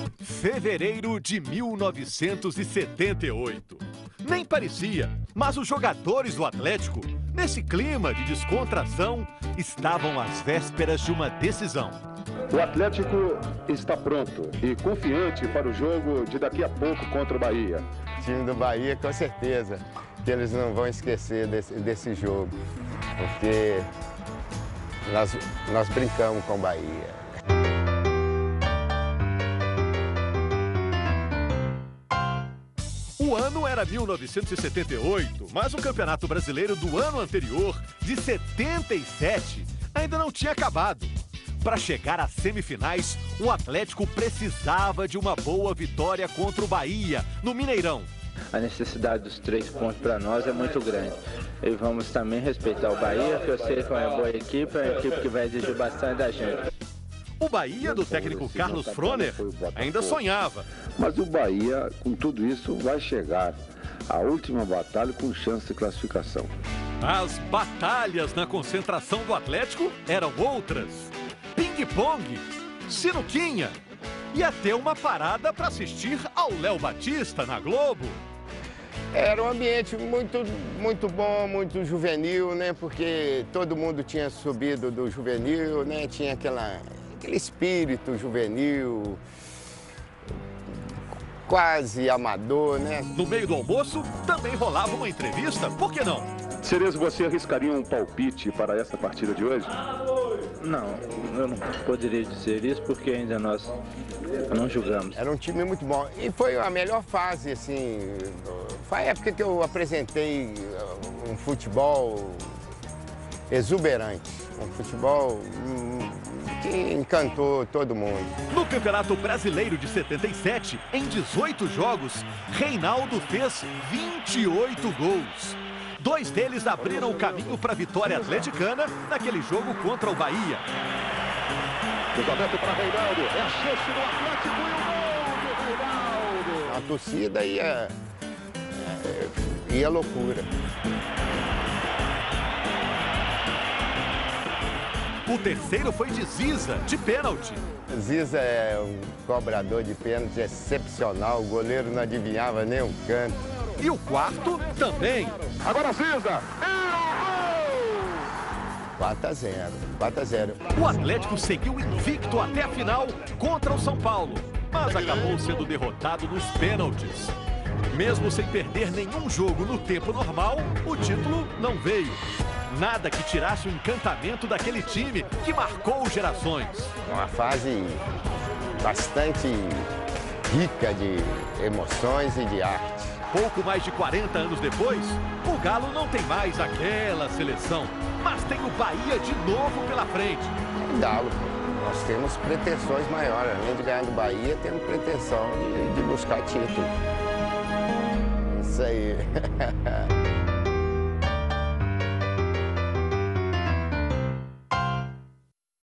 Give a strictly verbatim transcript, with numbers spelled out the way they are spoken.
Fevereiro de mil novecentos e setenta e oito. Nem parecia, mas os jogadores do Atlético, nesse clima de descontração, estavam às vésperas de uma decisão. O Atlético está pronto e confiante para o jogo de daqui a pouco contra o Bahia. O time do Bahia, com certeza, que eles não vão esquecer desse, desse jogo, porque nós, nós brincamos com o Bahia. O ano era mil novecentos e setenta e oito, mas o Campeonato Brasileiro do ano anterior, de setenta e sete, ainda não tinha acabado. Para chegar às semifinais, o Atlético precisava de uma boa vitória contra o Bahia, no Mineirão. A necessidade dos três pontos para nós é muito grande. E vamos também respeitar o Bahia, que eu sei que é uma boa equipe, é uma equipe que vai exigir bastante da gente. O Bahia, do técnico Carlos Froner, ainda sonhava. Mas o Bahia, com tudo isso, vai chegar à última batalha com chance de classificação. As batalhas na concentração do Atlético eram outras. Ping-pong, sinuquinha e até uma parada para assistir ao Léo Batista na Globo. Era um ambiente muito, muito bom, muito juvenil, né? Porque todo mundo tinha subido do juvenil, né? Tinha aquela, aquele espírito juvenil, quase amador, né? No meio do almoço, também rolava uma entrevista, por que não? Cerezo, você arriscaria um palpite para essa partida de hoje? Não, eu não poderia dizer isso porque ainda nós não jogamos. Era um time muito bom e foi a melhor fase, assim, foi a época que eu apresentei um futebol exuberante, um futebol que encantou todo mundo. No Campeonato Brasileiro de setenta e sete, em dezoito jogos, Reinaldo fez vinte e oito gols. Dois deles abriram o caminho para a vitória atleticana naquele jogo contra o Bahia. Cruzamento para Reinaldo, é a chance do Atlético e o gol do Reinaldo. A torcida ia, ia loucura. O terceiro foi de Ziza, de pênalti. Ziza é um cobrador de pênalti excepcional, o goleiro não adivinhava nem um canto. E o quarto também. Agora Ziza! quatro a zero, quatro a zero. O Atlético seguiu invicto até a final contra o São Paulo, mas acabou sendo derrotado nos pênaltis. Mesmo sem perder nenhum jogo no tempo normal, o título não veio. Nada que tirasse o encantamento daquele time que marcou gerações. Uma fase bastante rica de emoções e de arte. Pouco mais de quarenta anos depois, o Galo não tem mais aquela seleção, mas tem o Bahia de novo pela frente. Galo, nós temos pretensões maiores. Além de ganhar do Bahia, temos pretensão de, de buscar título. Isso aí.